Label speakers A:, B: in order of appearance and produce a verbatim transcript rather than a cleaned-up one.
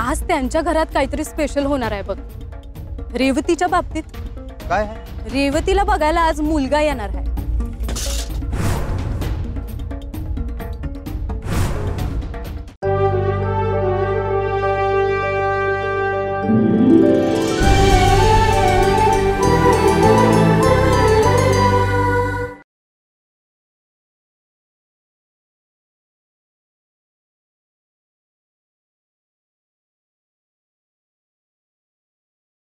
A: आज त्यांच्या घरात काहीतरी स्पेशल होणार आहे बघ। रेवतीच्या बाबतीत
B: काय आहे?
A: रेवतीला बघायला आज मुलगा येणार आहे।